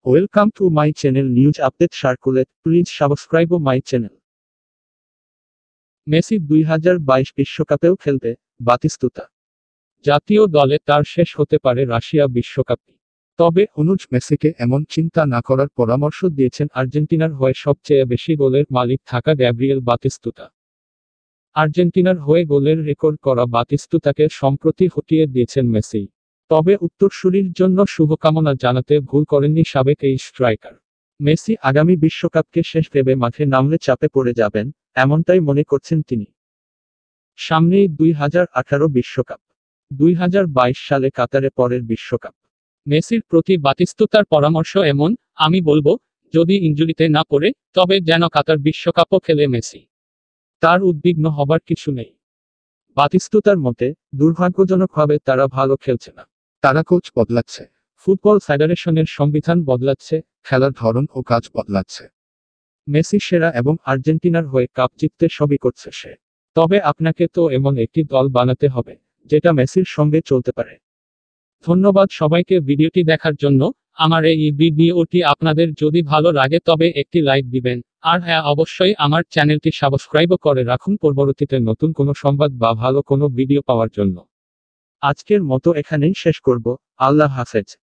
Welcome to my channel news update circulate. Please subscribe my channel. Messi 2022 বিশ্বকাপেও খেলবে, Batistuta. জাতীয় দলে তার শেষ হতে পারে রাশিয়া বিশ্বকাপই। তবে অনুজ মেসিকে এমন চিন্তা না করার পরামর্শ দিয়েছেন আর্জেন্টিনার হয়ে সবচেয়ে বেশি গোলের মালিক থাকা গ্যাব্রিয়েল বাতিস্তুতা। আর্জেন্টিনার হয়ে গোলের রেকর্ড করা বাতিস্তুতাকে সম্প্রতি হটিয়ে দিয়েছেন মেসি। তবে উত্তরসূরির জন্য শুভকামনা জানাতে ভুল করেননি সাবেক এই স্ট্রাইকার। মেসি আগামী বিশ্বকাপকে শেষ ভেবে মাঠে নামলে চাপে পড়ে যাবেন, এমনটাই মনে করছেন তিনি। সামনেই 2018 বিশ্বকাপ, 2022 সালে কাতারে পরের বিশ্বকাপ। মেসির প্রতি বাতিস্তুতার পরামর্শ এমন, আমি বলবো, যদি ইনজুরিতে না পড়ে, তবে যেন কাতার বিশ্বকাপও খেলে মেসি। তার উদ্বিগ্ন হবার কিছু নেই। বাতিস্তুতার মতে, দুর্ভাগ্যজনকভাবে তারা ভালো খেলছে না। তারা কোচ বদলাচ্ছে, ফুটবল ফেডারেশনের সংবিধান বদলাচ্ছে, খেলার ধরন ও কাজ বদলাচ্ছে। মেসি সেরা এবং আর্জেন্টিনার হয়ে কাপ জিততে সবই করছে সে। তবে আপনাকে তো এমন একটি দল বানাতে হবে, যেটা মেসির সঙ্গে চলতে পারে। ধন্যবাদ সবাইকে ভিডিওটি দেখার জন্য। আমার এই ভিডিওটি আপনাদের যদি ভালো লাগে তবে একটি লাইক দিবেন, আর হ্যাঁ, অবশ্যই আমার চ্যানেলটি সাবস্ক্রাইব করে রাখুন পরবর্তীতে নতুন কোনো সংবাদ বা ভালো কোনো ভিডিও পাওয়ার জন্য। আজকের মতো এখানেই শেষ করব। আল্লাহ হাফেজ।